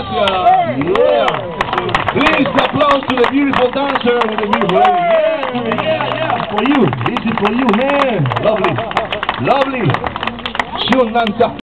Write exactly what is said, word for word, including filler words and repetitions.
Gracias. Yeah. Please applause to the beautiful dancer with the beautiful lady. Yeah, yeah, yeah. For you. This is for you, man. Lovely. Lovely. Shun Nanka.